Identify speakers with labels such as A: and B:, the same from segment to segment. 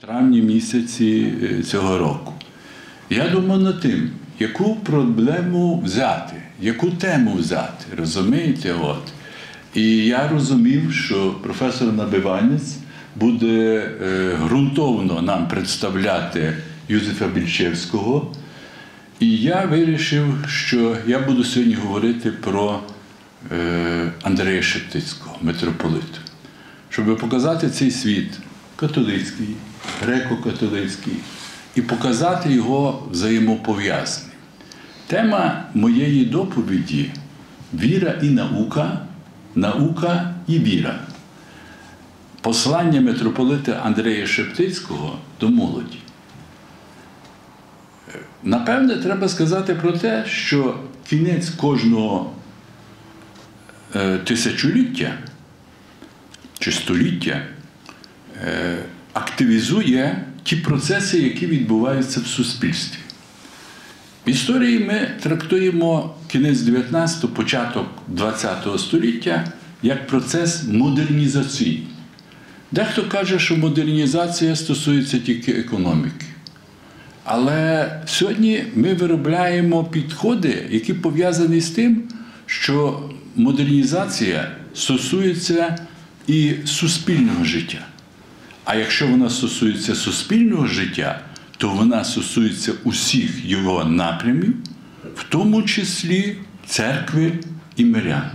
A: травні місяці цього року. Я думав над тим, яку проблему взяти, яку тему взяти, розумієте? І я розумів, що професор Набиванець буде ґрунтовно нам представляти Юзефа Більшевського. І я вирішив, що я буду сьогодні говорити про Андрея Шептицького, митрополита. Щоб показати цей світ католицький, греко-католицький, і показати його взаємопов'язаний. Тема моєї доповіді – віра і наука, наука і віра. Послання митрополита Андрея Шептицького до молоді. Напевне, треба сказати про те, що кінець кожного тисячоліття чи століття активізує ті процеси, які відбуваються в суспільстві. В історії ми трактуємо кінець 19-го, початок 20-го століття як процес модернізації. Дехто каже, що модернізація стосується тільки економіки. Але сьогодні ми виробляємо підходи, які пов'язані з тим, що модернізація стосується і суспільного життя. А якщо вона стосується суспільного життя, то вона стосується усіх його напрямів, в тому числі церкви і мирян.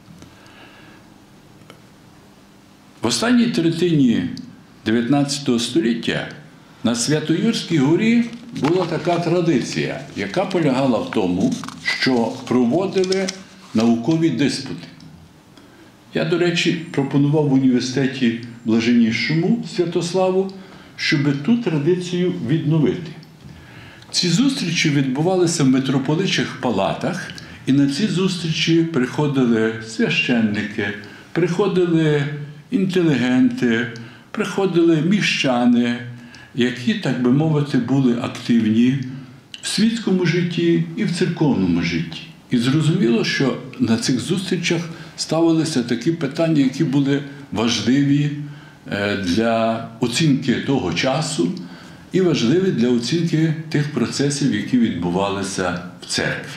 A: В останній третині 19 століття на Свято-Юрській горі була така традиція, яка полягала в тому, що проводили наукові диспути. Я, до речі, пропонував в університеті Блаженнішому Святославу, щоб ту традицію відновити. Ці зустрічі відбувалися в митрополичих палатах, і на ці зустрічі приходили священники, приходили інтелігенти, приходили міщани, які, так би мовити, були активні в світському житті і в церковному житті. І зрозуміло, що на цих зустрічах ставилися такі питання, які були важливі для оцінки того часу і важливі для оцінки тих процесів, які відбувалися в церкві.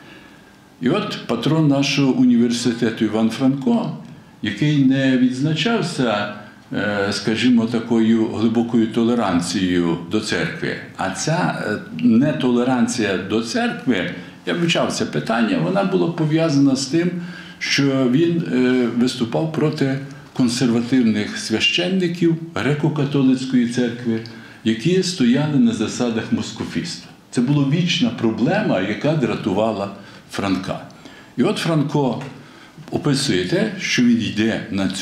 A: І от патрон нашого університету Іван Франко, який не відзначався, скажімо, такою глибокою толеранцією до церкви, а ця нетолеранція до церкви, я вивчав це питання, вона була пов'язана з тим, що він виступав проти консервативних священників греко-католицької церкви, які стояли на засадах москофіста. Це була вічна проблема, яка дратувала Франка. І от Франко описує те, що він йде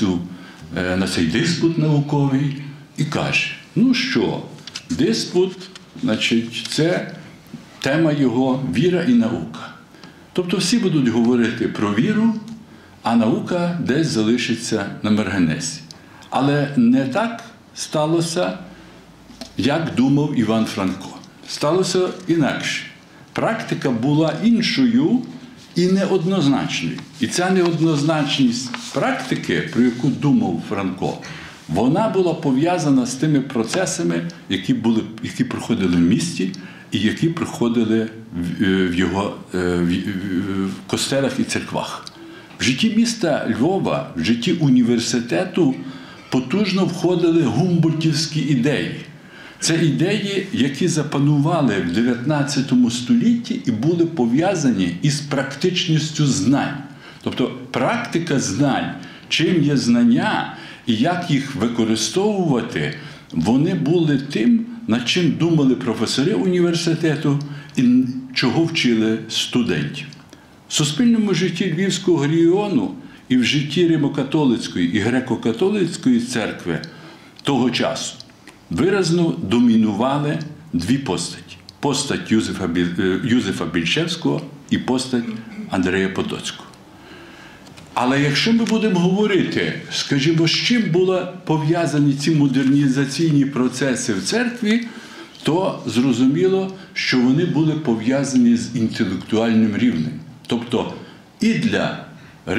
A: на цей диспут науковий і каже, ну що, диспут, значить, це тема його віра і наука. Тобто всі будуть говорити про віру, а наука десь залишиться на маргінесі. Але не так сталося, як думав Іван Франко. Сталося інакше. Практика була іншою і неоднозначною. І ця неоднозначність практики, про яку думав Франко, вона була пов'язана з тими процесами, які проходили в місті і які проходили в його костелах і церквах. В житті міста Львова, в житті університету потужно входили гумбольдтівські ідеї. Це ідеї, які запанували в 19 столітті і були пов'язані із практичністю знань. Тобто практика знань, чим є знання і як їх використовувати, вони були тим, над чим думали професори університету і чого вчили студентів. В суспільному житті Львівського регіону і в житті Римо-католицької і греко-католицької церкви того часу виразно домінували дві постаті. Постать Юзефа Більшевського і постать Андрея Потоцького. Але якщо ми будемо говорити, скажімо, з чим були пов'язані ці модернізаційні процеси в церкві, то зрозуміло, що вони були пов'язані з інтелектуальним рівнем. Тобто і для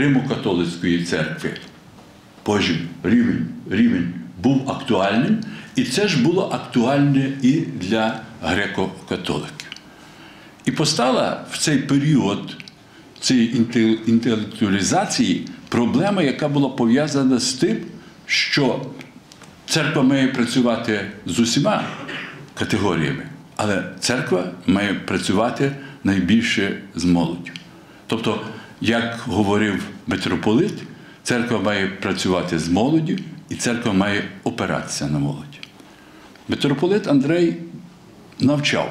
A: Римо-католицької церкви рівень був актуальним, І це ж було актуальне і для греко-католиків. І постала в цей період цієї інтелектуалізації проблема, яка була пов'язана з тим, що церква має працювати з усіма категоріями, але церква має працювати найбільше з молоддю. Тобто, як говорив митрополит, церква має працювати з молоддю, і церква має опиратися на молодь. Митрополит Андрей навчав,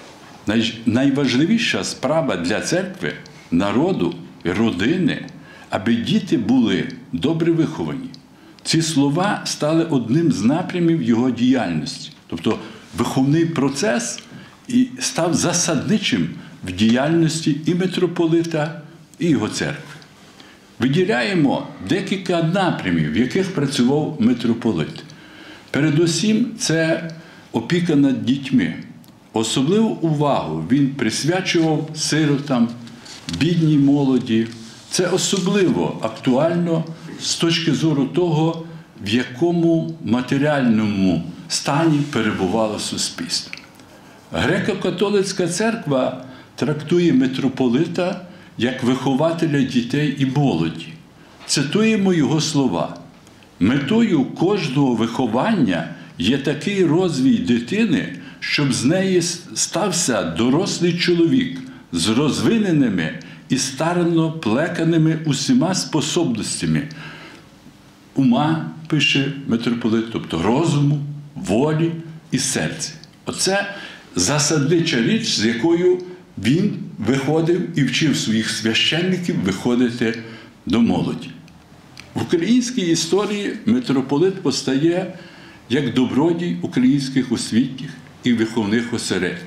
A: найважливіша справа для церкви, народу і родини, аби діти були добре виховані. Ці слова стали одним з напрямів його діяльності. Тобто виховний процес став засадничим в діяльності і митрополита, і його церкви. Виділяємо декілька напрямів, в яких працював митрополит. Передусім, це опіка над дітьми. Особливу увагу він присвячував сиротам, бідній молоді. Це особливо актуально з точки зору того, в якому матеріальному стані перебувало суспільство. Греко-католицька церква трактує митрополита як вихователя дітей і молоді. Цитуємо його слова. «Метою кожного виховання є такий розвій дитини, щоб з неї стався дорослий чоловік з розвиненими і старанно плеканими усіма способностями ума, пише митрополит, тобто розуму, волі і серця». Оце засаднича річ, з якою він виходив і вчив своїх священників виходити до молоді. В українській історії митрополит постає як добродій українських освітніх і виховних осередків.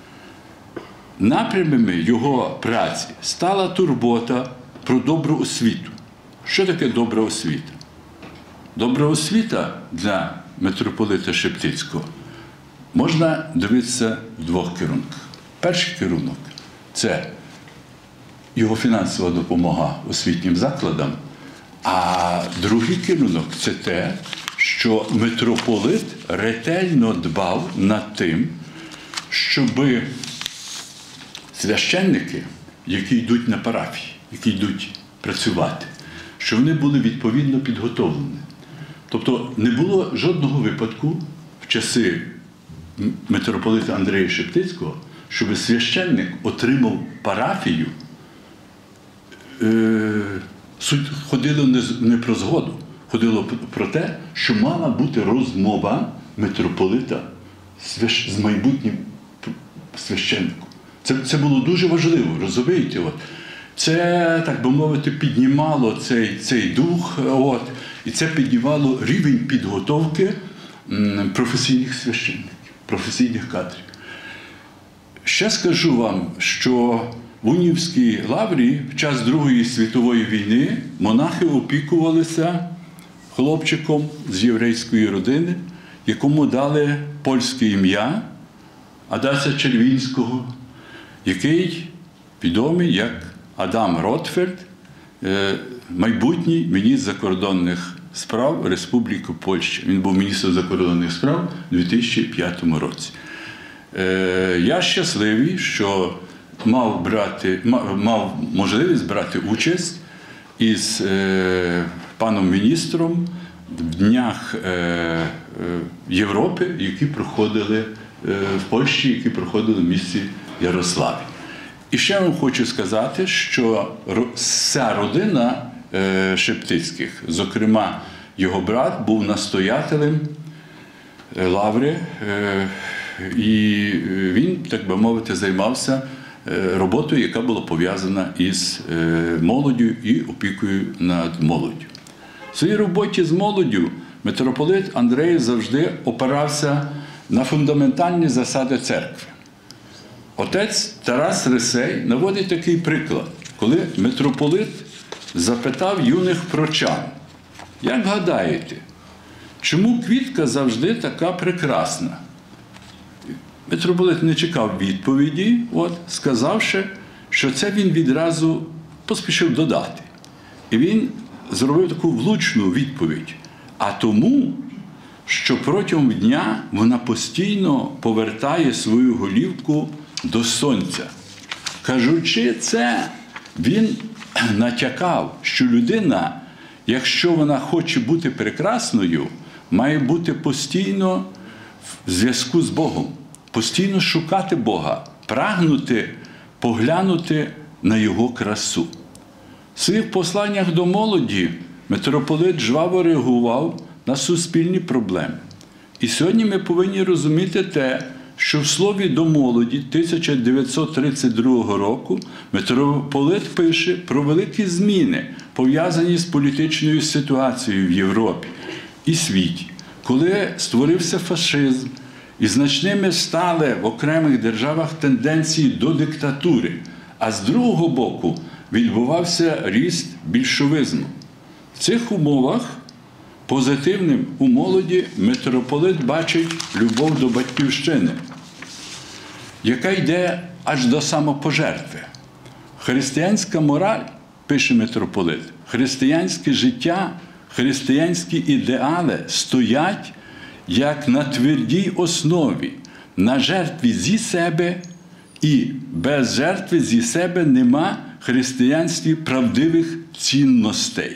A: Напрямами його праці стала турбота про добру освіту. Що таке добра освіта? Добра освіта для митрополита Шептицького можна дивитися в двох керунках. Перший керунок – це його фінансова допомога освітнім закладам, а другий керунок – це те, що митрополит ретельно дбав над тим, щоб священники, які йдуть на парафії, які йдуть працювати, щоб вони були відповідно підготовлені. Тобто не було жодного випадку в часи митрополита Андрея Шептицького, щоб священник отримав парафію, ходило не про згоду, ходило про те, що мала бути розмова митрополита з майбутнім священником. Це було дуже важливо, розумієте? Це, так би мовити, піднімало цей дух, і це піднімало рівень підготовки професійних священників, професійних кадрів. Ще скажу вам, що в Унівській лаврі в час Другої світової війни монахи опікувалися хлопчиком з єврейської родини, якому дали польське ім'я Адаса Червінського, який відомий як Адам Ротфельд, майбутній міністр закордонних справ Республіки Польща. Він був міністром закордонних справ у 2005 році. Я щасливий, що мав можливість брати участь із паном міністром в Днях Європи, які проходили в Польщі, які проходили в місті Ярославі. І ще вам хочу сказати, що вся родина Шептицьких, зокрема його брат, був настоятелем лаври, і він, так би мовити, займався роботою, яка була пов'язана із молоддю і опікою над молоддю. В своїй роботі з молоддю митрополит Андрей завжди опирався на фундаментальні засади церкви. Отець Тарас Рисей наводить такий приклад, коли митрополит запитав юних прочан: як гадаєте, чому квітка завжди така прекрасна? Митрополит не чекав відповіді, сказавши, що це він відразу поспішив додати. І він зробив таку влучну відповідь. А тому, що протягом дня вона постійно повертає свою голівку до сонця. Кажучи це, він натякав, що людина, якщо вона хоче бути прекрасною, має бути постійно в зв'язку з Богом, постійно шукати Бога, прагнути поглянути на Його красу. В своїх посланнях до молоді митрополит жваво реагував на суспільні проблеми. І сьогодні ми повинні розуміти те, що в слові до молоді 1932 року митрополит пише про великі зміни, пов'язані з політичною ситуацією в Європі і світі, коли створився фашизм і значними стали в окремих державах тенденції до диктатури, а з другого боку відбувався ріст більшовизму. В цих умовах позитивним у молоді митрополит бачить любов до батьківщини, яка йде аж до самопожертви. Християнська мораль, пише митрополит, християнське життя, християнські ідеали стоять як на твердій основі, на жертві зі себе, і без жертви зі себе нема в християнстві правдивих цінностей.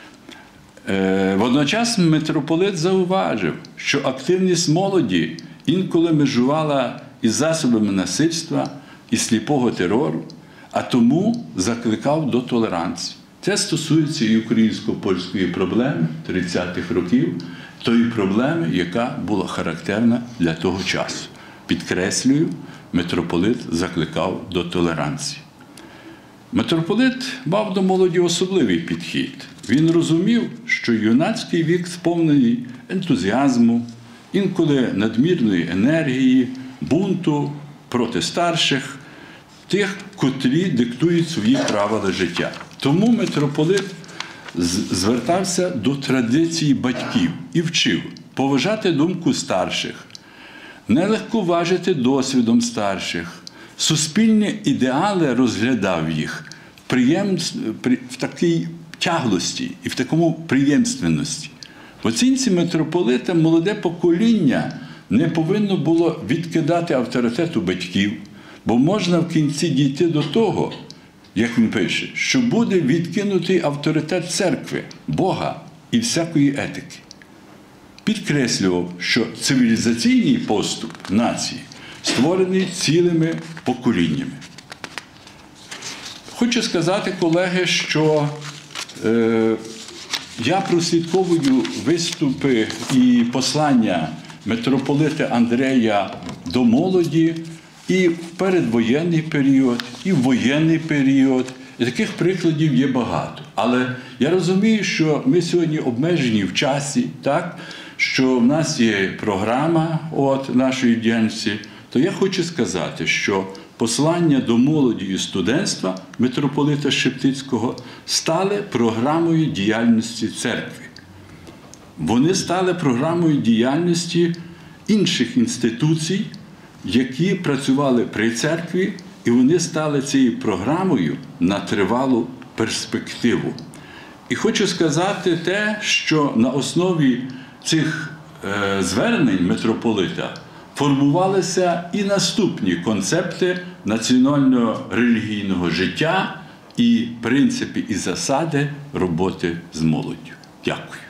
A: Водночас митрополит зауважив, що активність молоді інколи межувала із засобами насильства і сліпого терору, а тому закликав до толеранції. Це стосується і українсько-польської проблеми 30-х років, тої проблеми, яка була характерна для того часу. Підкреслюю, митрополит закликав до толеранції. Митрополит мав до молоді особливий підхід. Він розумів, що юнацький вік сповнений ентузіазму, інколи надмірної енергії, бунту проти старших, тих, котрі диктують свої правила життя. Тому митрополит звертався до традиції батьків і вчив поважати думку старших, не легковажити досвідом старших, суспільні ідеали розглядав їх в такій тяглості і в такому приємственності. В оцінці митрополита молоде покоління не повинно було відкидати авторитету батьків, бо можна в кінці дійти до того, як він пише, що буде відкинутий авторитет церкви, Бога і всякої етики. Підкреслював, що цивілізаційний поступ нації створений цілими поколіннями. Хочу сказати, колеги, що я прослідковую виступи і послання митрополита Андрея до молоді і в передвоєнний період, і в воєнний період. І таких прикладів є багато. Але я розумію, що ми сьогодні обмежені в часі, так? Що в нас є програма нашої діяльності, то я хочу сказати, що послання до молоді і студентства митрополита Шептицького стали програмою діяльності церкви. Вони стали програмою діяльності інших інституцій, які працювали при церкві, і вони стали цією програмою на тривалу перспективу. І хочу сказати те, що на основі цих звернень митрополита формувалися і наступні концепти національно-релігійного життя і принципи і засади роботи з молоддю. Дякую.